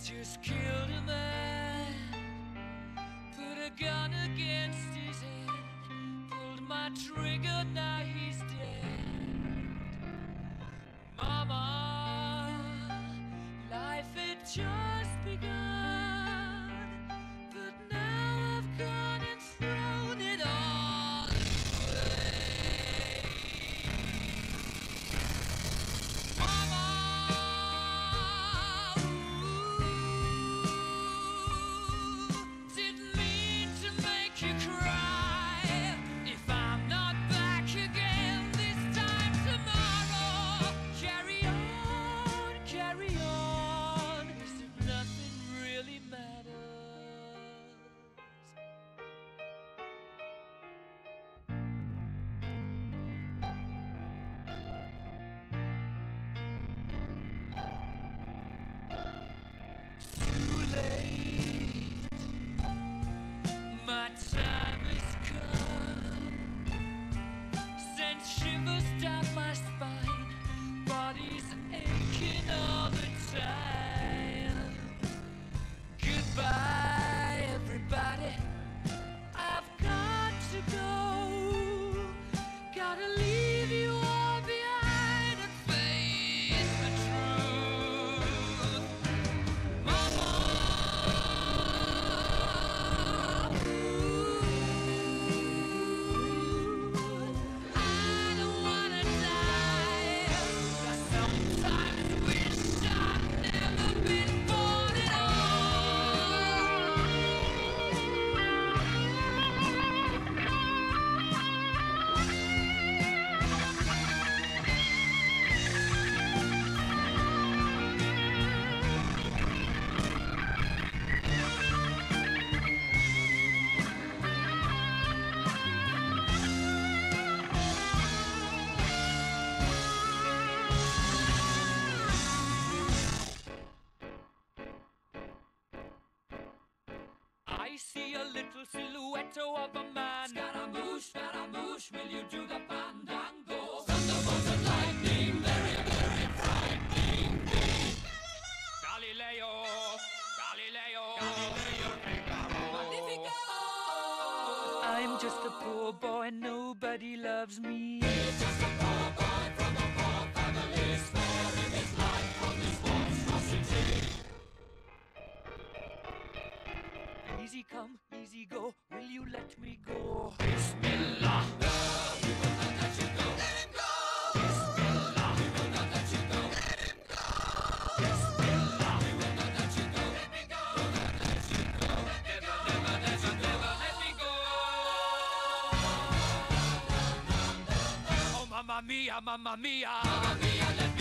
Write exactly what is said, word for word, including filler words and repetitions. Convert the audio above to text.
just killed a man, put a gun against his head, pulled my trigger, now he's dead. Mama, life had just begun, but now I've gone and thrown it all away. Mama, didn't mean to make you cry. If I'm not back again this time tomorrow, carry on, carry on, as if nothing really matters. Too late, my time has come. Sent shivers down my spine, body's aching all the time. Goodbye, everybody, I've got to go. Gotta leave you all behind and face the truth. Mama, I don't wanna die. I sometimes wish I'd never been born at I see a little silhouette of a man. Scaramouche, Scaramouche, will you do the fandango? Thunderbolt and lightning, very, very frightening me. Galileo, Galileo, Galileo Figaro. Magnifico! I'm just a poor boy, nobody loves me. He's just a poor boy from a poor family, sparing his life from this monstrosity. Easy come, easy go, will you let me go? Bismillah, no, we will not let you go. Let him go! Bismillah, we will not let you go. Let him go! Bismillah, we will not let you go. Let me go! We'll not let you go. Let me never, go. Never, never, never let me go. Oh, mamma mia, mamma mia, mamma mia, let